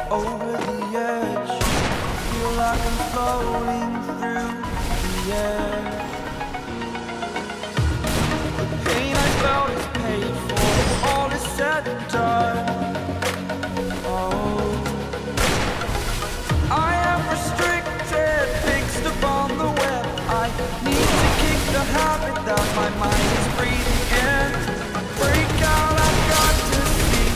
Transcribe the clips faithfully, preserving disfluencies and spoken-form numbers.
over the edge. Feel like I'm floating through the air. The pain I felt is paid for, all is said and done. Oh, I am restricted, fixed upon the web. I need to kick the habit that my mind is breathing in. Break out, I've got to see.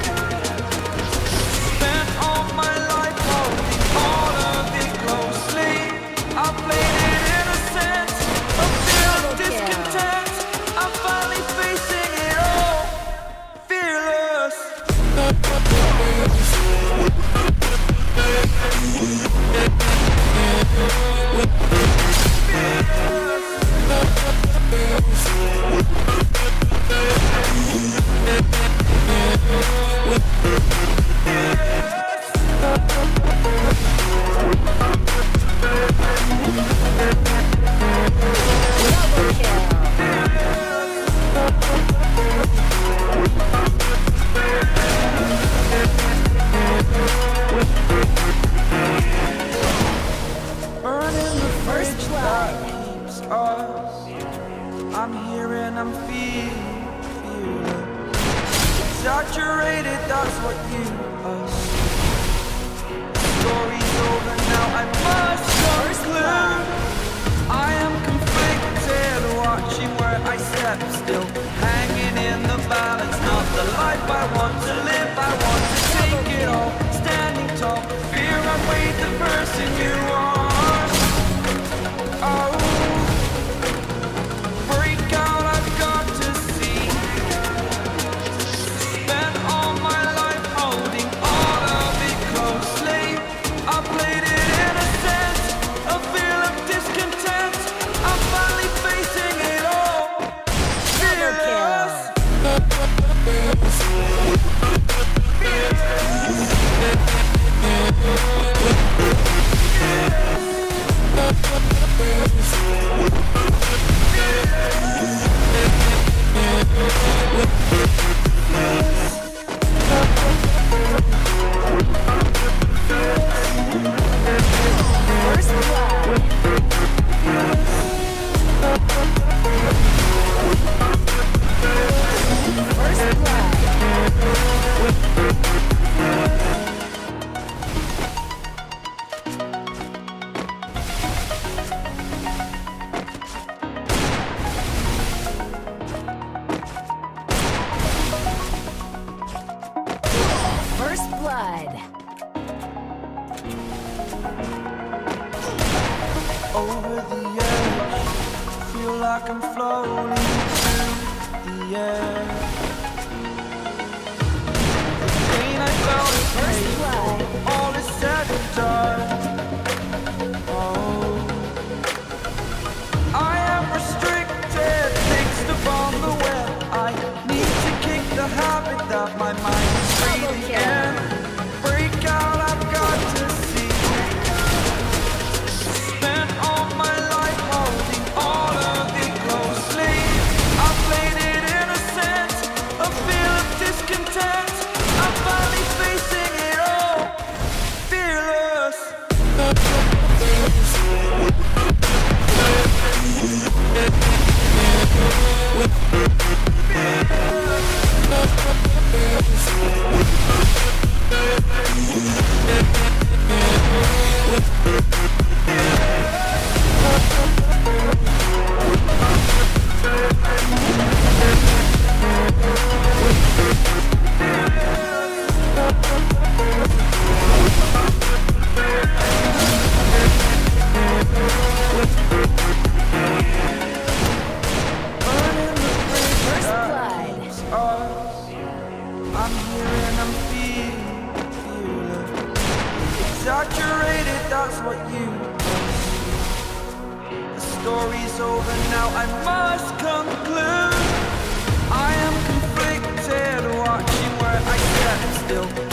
Spent all my life holding all of it closely. I played it innocent, a feel of discontent. I'm finally facing it all, fearless. I'm here and I'm feeling, feeling saturated, that's what you are. Story's over now, I must conclude. I am conflicted, watching where I step still, hanging in the balance, not the life I want to live. I want to take it all, standing tall, fear I weighed the person you are. Oh, First blood. Over the edge, feel like I'm floating through the air. The pain I felt is first blood. All is said and done. Oh, I am restricted, fixed upon the web. I need to kick the habit that my mind is breathing in. Break out, I've got to see. Spent all my life holding all of it closely. I played it innocent, a feel of discontent. I'm finally facing it all, fearless. I'm here and I'm feeling, feeling saturated, that's what you are. The story's over now, I must conclude. I am conflicted, watching where I stand still,